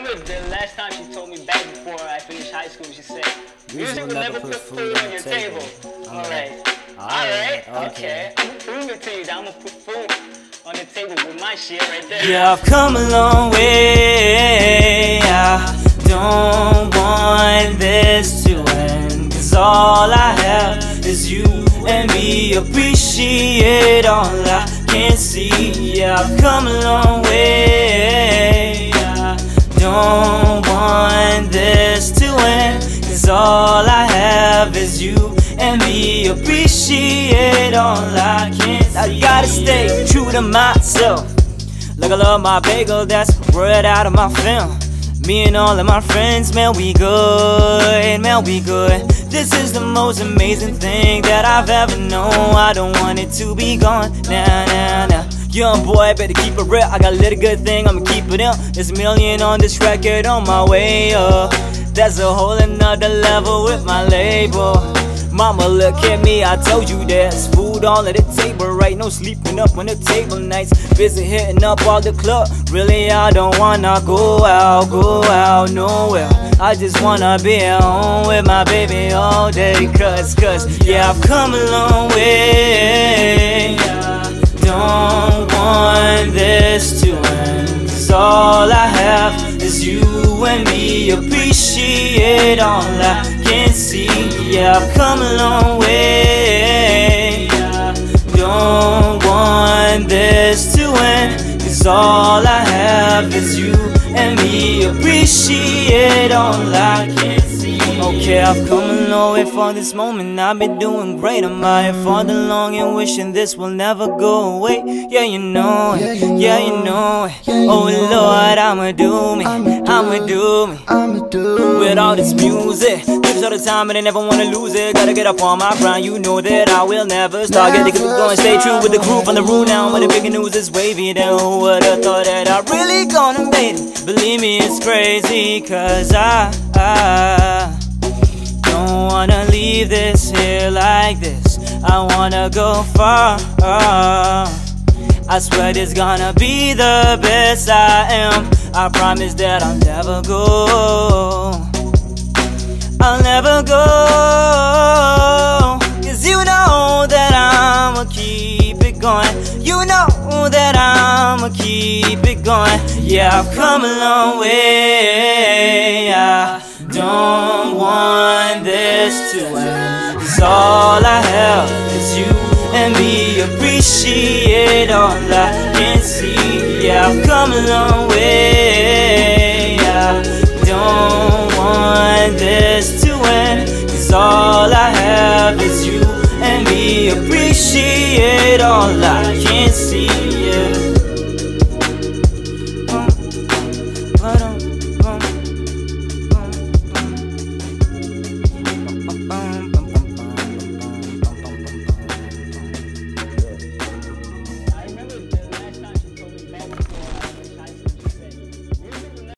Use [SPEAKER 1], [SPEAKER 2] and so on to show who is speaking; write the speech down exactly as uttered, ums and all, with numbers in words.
[SPEAKER 1] remember the last time she told me back before I finished high school, she said, music will never put food on your table. Alright. Alright. Okay. I'm gonna prove it to you that I'm gonna put food on the table with my shit right there.
[SPEAKER 2] Yeah, I've come a long way. I don't want this to end, 'cause all I have is you and me. Appreciate all I can see. Yeah, I've come a long way. I don't want this to end, 'cause all I have is you and me. Appreciate all I can see. I gotta stay true to myself. Like I love my bagel, that's word out of my film. Me and all of my friends, man, we good, man, we good. This is the most amazing thing that I've ever known. I don't want it to be gone, nah, nah, nah. Young boy, better keep it real. I got a little good thing, I'ma keep it in. There's a million on this record on my way up. That's a whole another level with my label. Mama, look at me, I told you there's food all at the table, right? No sleeping up on the table nights. Busy hitting up all the club. Really, I don't wanna go out, go out nowhere. I just wanna be at home with my baby all day. Cause, cause, yeah, I've come a long way. I don't want this to end, 'cause all I have is you and me. Appreciate all I can see. Yeah, I've come a long way. I don't want this to end, 'cause all I have is you and me. Appreciate all I can see. Okay, I've come a long way for this moment. I've been doing great. I'm out here for the long and wishing this will never go away. Yeah, you know it. Yeah, you know it. Oh Lord, I'ma do me. I'ma do me. With all this music, lives all the time and I never wanna lose it. Gotta get up on my grind. You know that I will never stop. Get to keep going, stay true with the crew from the root now. When the big news is wavy, then who would've thought that I really gonna make it? Believe me, it's crazy, 'cause I, I don't wanna leave this here like this. I wanna go far. I swear it's gonna be the best I am. I promise that I'll never go. I'll never go. 'Cause you know that I'ma keep it going. You know that I'ma keep it going. Yeah, I've come a long way. I don't want this to end, 'cause all I have is you and me. Appreciate all I can see. Yeah, I've come a long way. I don't want this to end, 'cause all I have is you and me. Appreciate all I can